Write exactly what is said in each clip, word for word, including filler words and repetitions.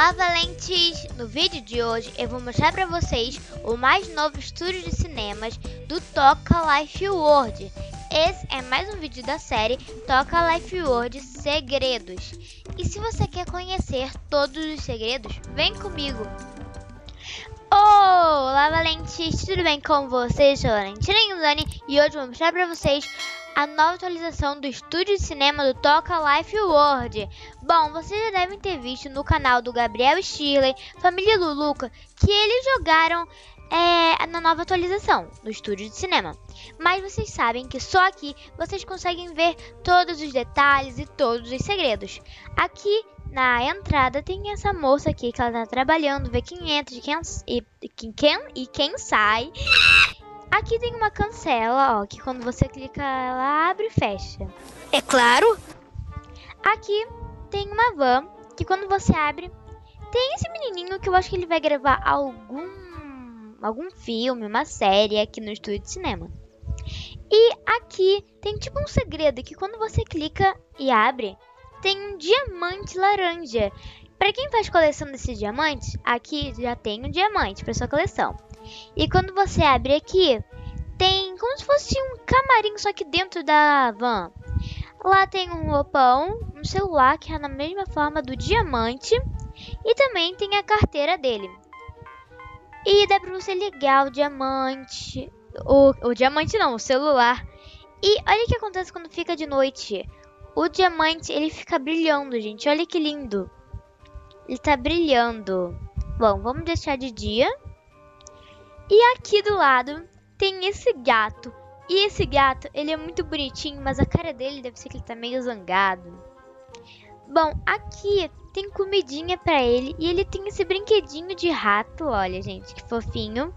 Olá, valentes! No vídeo de hoje eu vou mostrar para vocês o mais novo estúdio de cinemas do Toca Life World. Esse é mais um vídeo da série Toca Life World Segredos. E se você quer conhecer todos os segredos, vem comigo! Olá, valentes! Tudo bem com vocês? Eu sou a Valentina Inzani e hoje eu vou mostrar para vocês a nova atualização do estúdio de cinema do Toca Life World. Bom, vocês já devem ter visto no canal do Gabriel e Shirley, família Luluca, que eles jogaram é, na nova atualização do estúdio de cinema. Mas vocês sabem que só aqui vocês conseguem ver todos os detalhes e todos os segredos. Aqui na entrada tem essa moça aqui que ela tá trabalhando, vê quem entra e quem, e, e quem, e quem sai. Aqui tem uma cancela, ó, que quando você clica ela abre e fecha. É claro. Aqui tem uma van que quando você abre tem esse menininho que eu acho que ele vai gravar algum algum filme, uma série aqui no estúdio de cinema. E aqui tem tipo um segredo que quando você clica e abre tem um diamante laranja. Para quem faz coleção desses diamantes, aqui já tem um diamante para sua coleção. E quando você abre aqui, tem como se fosse um camarim, só que dentro da van. Lá tem um roupão, um celular que é na mesma forma do diamante. E também tem a carteira dele. E dá pra você ligar o diamante. O, o diamante não, o celular. E olha o que acontece quando fica de noite. O diamante, ele fica brilhando, gente. Olha que lindo. Ele tá brilhando. Bom, vamos deixar de dia. E aqui do lado tem esse gato. E esse gato, ele é muito bonitinho, mas a cara dele deve ser que ele tá meio zangado. Bom, aqui tem comidinha pra ele. E ele tem esse brinquedinho de rato. Olha, gente, que fofinho.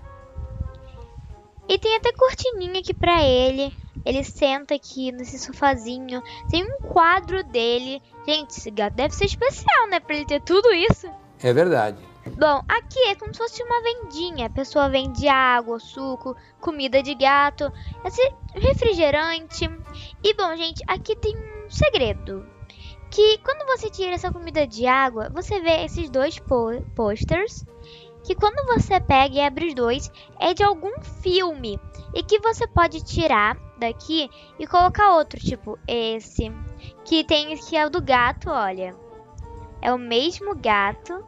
E tem até cortininha aqui pra ele. Ele senta aqui nesse sofazinho. Tem um quadro dele. Gente, esse gato deve ser especial, né? Pra ele ter tudo isso. É verdade. Bom, aqui é como se fosse uma vendinha. A pessoa vende água, suco, comida de gato, esse refrigerante. E bom, gente, aqui tem um segredo. Que quando você tira essa comida de água, você vê esses dois po- posters. Que quando você pega e abre os dois, é de algum filme. E que você pode tirar daqui e colocar outro, tipo esse. Que tem que é o do gato, olha. É o mesmo gato.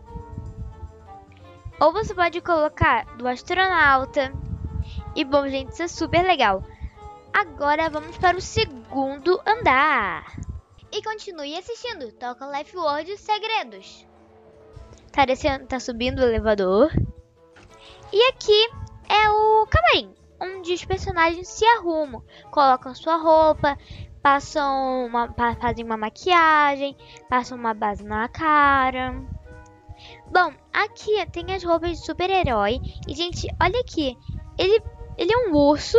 Ou você pode colocar do astronauta. E bom, gente, isso é super legal. Agora vamos para o segundo andar. E continue assistindo Toca Life World Segredos. Tá descendo, tá subindo o elevador. E aqui é o camarim, onde os personagens se arrumam. Colocam sua roupa, passam uma, fazem uma maquiagem, passam uma base na cara. Bom, aqui tem as roupas de super-herói. E, gente, olha aqui. Ele, ele é um urso.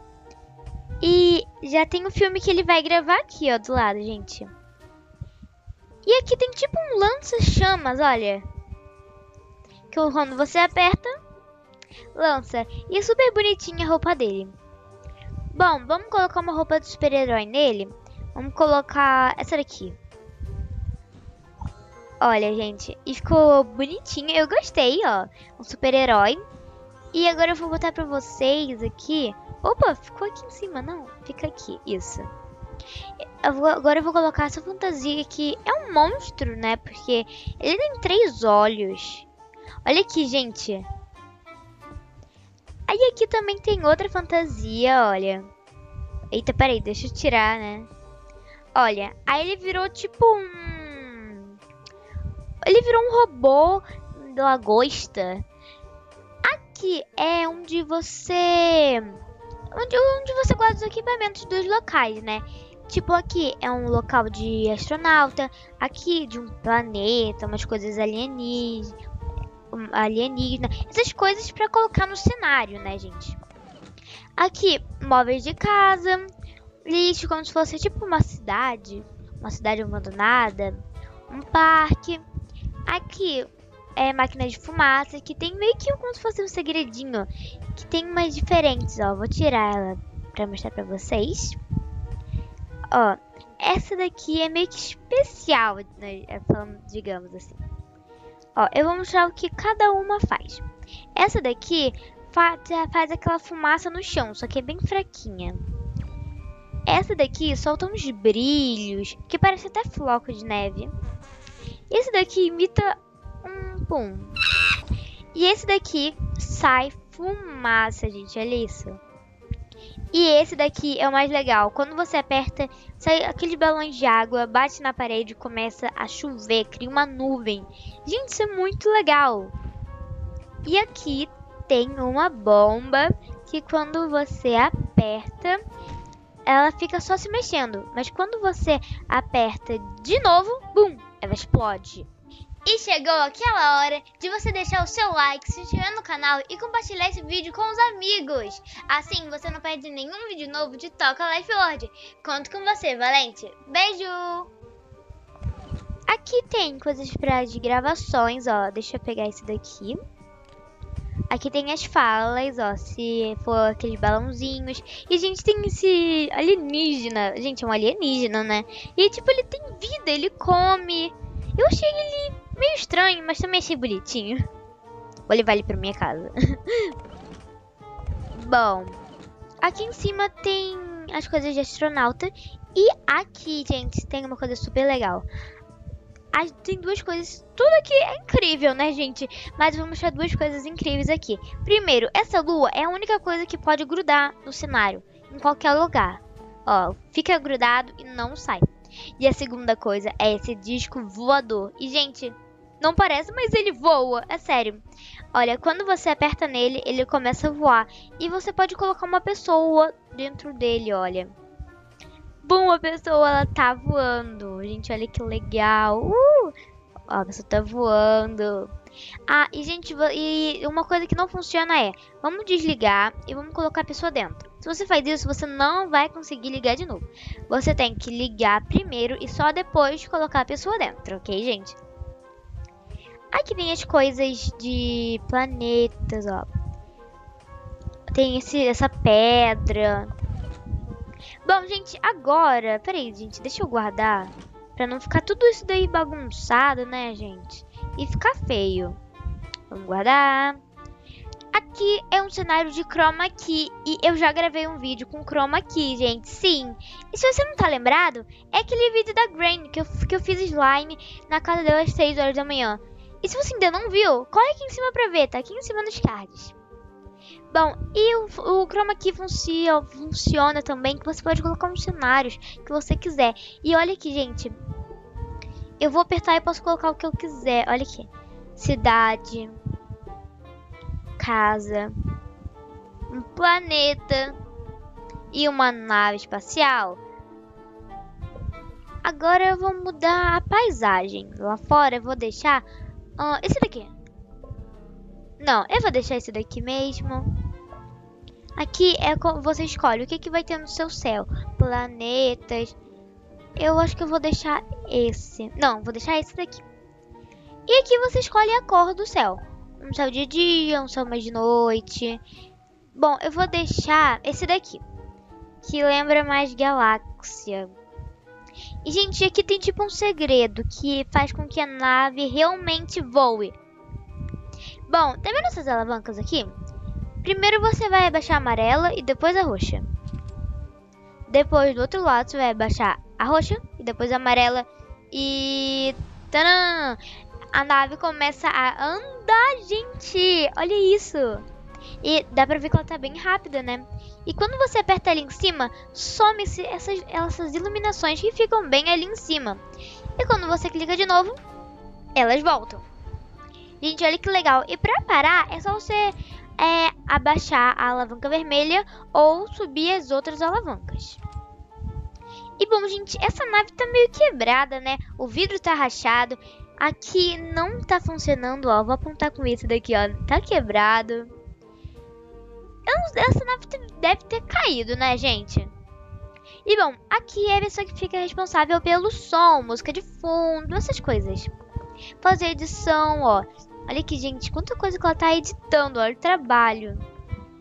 E já tem o filme que ele vai gravar aqui, ó, do lado, gente. E aqui tem tipo um lança-chamas, olha. Que quando você aperta, lança. E é super bonitinha a roupa dele. Bom, vamos colocar uma roupa de super-herói nele. Vamos colocar essa daqui. Olha, gente, e ficou bonitinha. Eu gostei, ó. Um super-herói. E agora eu vou botar pra vocês aqui. Opa, ficou aqui em cima, não. Fica aqui, isso. Eu vou, agora eu vou colocar essa fantasia aqui. É um monstro, né? Porque ele tem três olhos. Olha aqui, gente. Aí aqui também tem outra fantasia, olha. Eita, peraí, deixa eu tirar, né? Olha, aí ele virou tipo um... Ele virou um robô de lagosta. Aqui é onde você... Onde, onde você guarda os equipamentos dos locais, né? Tipo, aqui é um local de astronauta. Aqui de um planeta, umas coisas alienígenas. alienígena. Essas coisas pra colocar no cenário, né, gente? Aqui, móveis de casa. Lixo, como se fosse tipo uma cidade. Uma cidade abandonada. Um parque. Aqui é máquina de fumaça, que tem meio que como se fosse um segredinho, que tem umas diferentes, ó. Vou tirar ela pra mostrar pra vocês. Ó, essa daqui é meio que especial, né, falando, digamos assim. Ó, eu vou mostrar o que cada uma faz. Essa daqui faz, faz aquela fumaça no chão, só que é bem fraquinha. Essa daqui solta uns brilhos, que parece até floco de neve. Esse daqui imita um pum. E esse daqui sai fumaça, gente, olha isso. E esse daqui é o mais legal. Quando você aperta, sai aqueles balões de água, bate na parede e começa a chover, cria uma nuvem. Gente, isso é muito legal. E aqui tem uma bomba que quando você aperta, ela fica só se mexendo. Mas quando você aperta de novo, bum, ela explode. E chegou aquela hora de você deixar o seu like, se inscrever no canal e compartilhar esse vídeo com os amigos. Assim você não perde nenhum vídeo novo de Toca Life World. Conto com você, Valente. Beijo! Aqui tem coisas para de gravações, ó. Deixa eu pegar esse daqui. Aqui tem as falas, ó, se for aqueles balãozinhos. E a gente tem esse alienígena. Gente, é um alienígena, né? E tipo, ele tem vida, ele come. Eu achei ele meio estranho, mas também achei bonitinho. Vou levar ele pra minha casa. Bom, aqui em cima tem as coisas de astronauta. E aqui, gente, tem uma coisa super legal. As, tem duas coisas, tudo aqui é incrível, né, gente? Mas eu vou mostrar duas coisas incríveis aqui. Primeiro, essa lua é a única coisa que pode grudar no cenário, em qualquer lugar. Ó, fica grudado e não sai. E a segunda coisa é esse disco voador. E, gente, não parece, mas ele voa, é sério. Olha, quando você aperta nele, ele começa a voar. E você pode colocar uma pessoa dentro dele, olha. Bum, a pessoa, ela tá voando. Gente, olha que legal. Uh! Ó, a pessoa tá voando. Ah, e gente, e uma coisa que não funciona é, vamos desligar e vamos colocar a pessoa dentro. Se você faz isso, você não vai conseguir ligar de novo. Você tem que ligar primeiro e só depois colocar a pessoa dentro, ok, gente? Aqui tem as coisas de planetas, ó. Tem esse, essa pedra. Bom, gente, agora... Peraí, gente, deixa eu guardar. Pra não ficar tudo isso daí bagunçado, né, gente? E ficar feio. Vamos guardar. Aqui é um cenário de chroma key. E eu já gravei um vídeo com chroma key, gente. Sim. E se você não tá lembrado, é aquele vídeo da Granny que eu, que eu fiz slime na casa dela às seis horas da manhã. E se você ainda não viu, corre aqui em cima pra ver. Tá aqui em cima nos cards. Bom, e o, o chroma key funciona, funciona também, que você pode colocar uns cenários que você quiser. E olha aqui, gente. Eu vou apertar e posso colocar o que eu quiser. Olha aqui. Cidade. Casa. Um planeta. E uma nave espacial. Agora eu vou mudar a paisagem. Lá fora eu vou deixar... Uh, esse daqui. Não, eu vou deixar esse daqui mesmo. Aqui é você escolhe o que, que vai ter no seu céu. Planetas. Eu acho que eu vou deixar esse. Não, vou deixar esse daqui. E aqui você escolhe a cor do céu. Um céu de dia, um céu mais de noite. Bom, eu vou deixar esse daqui, que lembra mais galáxia. E, gente, aqui tem tipo um segredo que faz com que a nave realmente voe. Bom, tá vendo essas alavancas aqui? Primeiro você vai abaixar a amarela e depois a roxa. Depois do outro lado você vai abaixar a roxa e depois a amarela. E... Tadã! A nave começa a andar, gente! Olha isso! E dá pra ver que ela tá bem rápida, né? E quando você aperta ali em cima, some-se essas, essas iluminações que ficam bem ali em cima. E quando você clica de novo, elas voltam. Gente, olha que legal. E pra parar, é só você é, abaixar a alavanca vermelha ou subir as outras alavancas. E bom, gente, essa nave tá meio quebrada, né? O vidro tá rachado. Aqui não tá funcionando, ó. Vou apontar com isso daqui, ó. Tá quebrado. Eu não, essa nave deve ter caído, né, gente? E bom, aqui é a pessoa que fica responsável pelo som, música de fundo, essas coisas. Fazer edição, ó. Olha aqui, gente, quanta coisa que ela tá editando, olha o trabalho.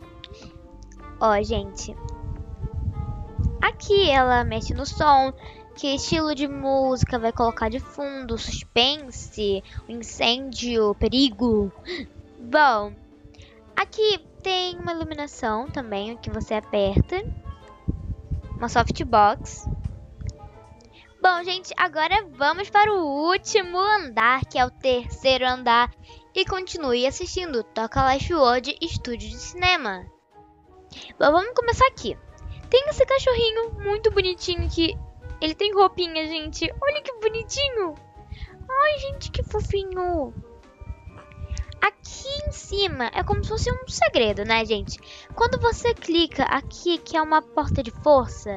Ó, gente. Aqui ela mexe no som, Que estilo de música vai colocar de fundo? Suspense, incêndio, perigo? Bom, aqui tem uma iluminação também que você aperta. Uma softbox. Bom, gente, agora vamos para o último andar, que é o terceiro andar. E continue assistindo Toca Life World Estúdio de Cinema. Bom, vamos começar aqui. Tem esse cachorrinho muito bonitinho que... Ele tem roupinha, gente. Olha que bonitinho. Ai, gente, que fofinho. Aqui em cima é como se fosse um segredo, né, gente? Quando você clica aqui, que é uma porta de força,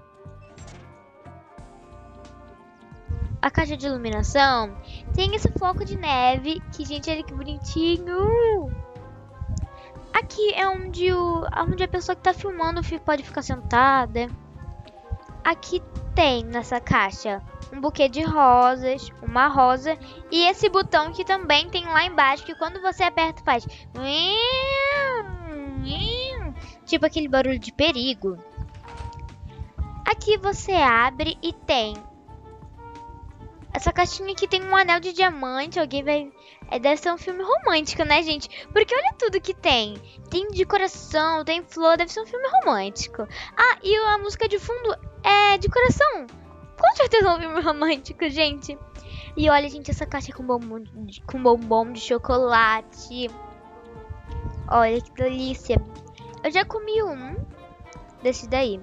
a caixa de iluminação tem esse floco de neve, que, gente, olha que bonitinho. Aqui é onde, o, onde a pessoa que tá filmando pode ficar sentada. Aqui tem nessa caixa um buquê de rosas, uma rosa e esse botão que também tem lá embaixo, que quando você aperta faz tipo aquele barulho de perigo. Aqui você abre e tem essa caixinha aqui, tem um anel de diamante. Alguém vai... É, deve ser um filme romântico, né, gente? Porque olha tudo que tem. Tem decoração, tem flor, deve ser um filme romântico. Ah, e a música de fundo é de coração. Com certeza é um filme romântico, gente. E olha, gente, essa caixa com bombom de, com bombom de chocolate. Olha que delícia. Eu já comi um desse daí.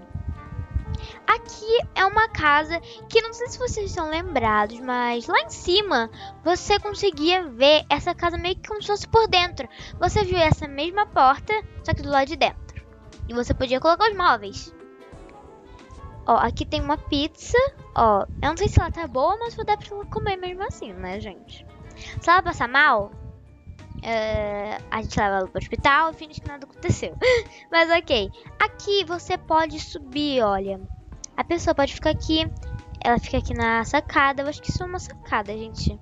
Aqui é uma casa que não sei se vocês estão lembrados, mas lá em cima você conseguia ver essa casa meio que como se fosse por dentro. Você viu essa mesma porta, só que do lado de dentro. E você podia colocar os móveis. Ó, aqui tem uma pizza. Ó, eu não sei se ela tá boa, mas vou dar pra ela comer mesmo assim, né, gente? Se ela passar mal, uh, a gente leva ela pro hospital e finge que nada aconteceu. Mas ok. Aqui você pode subir, olha. A pessoa pode ficar aqui. Ela fica aqui na sacada. Eu acho que isso é uma sacada, gente.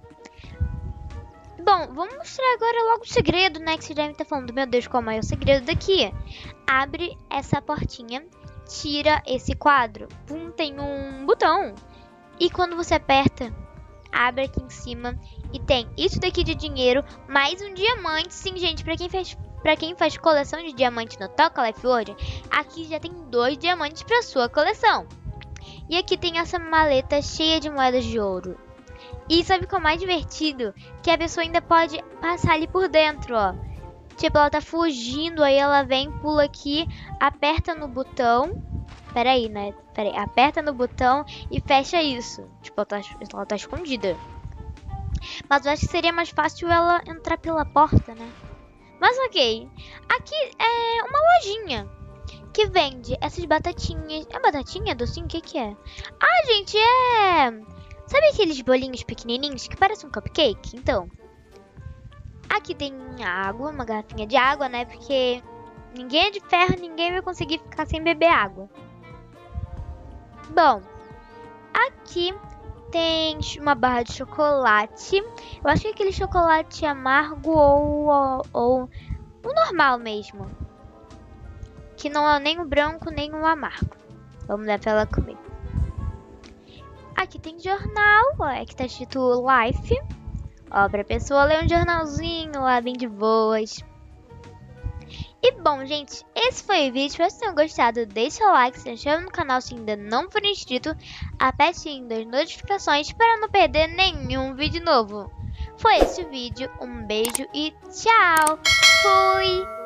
Bom, vamos mostrar agora logo o segredo, né? Que você deve estar falando, meu Deus, qual é o segredo daqui? Abre essa portinha. Tira esse quadro. Pum, tem um botão. E quando você aperta, abre aqui em cima. E tem isso daqui de dinheiro. Mais um diamante. Sim, gente, pra quem fez... Pra quem faz coleção de diamante no Toca Life World, aqui já tem dois diamantes pra sua coleção. E aqui tem essa maleta cheia de moedas de ouro. E sabe o que é o mais divertido? Que a pessoa ainda pode passar ali por dentro, ó. Tipo, ela tá fugindo, aí ela vem, pula aqui, aperta no botão. Pera aí, né? Pera aí. Aperta no botão e fecha isso. Tipo, ela tá, ela tá escondida. Mas eu acho que seria mais fácil ela entrar pela porta, né? Mas ok. Aqui é uma lojinha que vende essas batatinhas. É batatinha, docinho? O que que é? Ah, gente, é... Sabe aqueles bolinhos pequenininhos que parecem um cupcake? Então, aqui tem água, uma garrafinha de água, né? Porque ninguém é de ferro, ninguém vai conseguir ficar sem beber água. Bom, aqui tem uma barra de chocolate. Eu acho que é aquele chocolate amargo ou, ou, ou o normal mesmo. Que não é nem o branco, nem o amargo. Vamos dar pra ela comer. Aqui tem jornal, ó, é que tá escrito Life. Ó, pra pessoa ler um jornalzinho lá bem de boas. E bom, gente, esse foi o vídeo. Se vocês tenham gostado, deixa o like, se inscreva no canal se ainda não for inscrito. Aperte o sininho das notificações para não perder nenhum vídeo novo. Foi esse o vídeo, um beijo e tchau! Fui!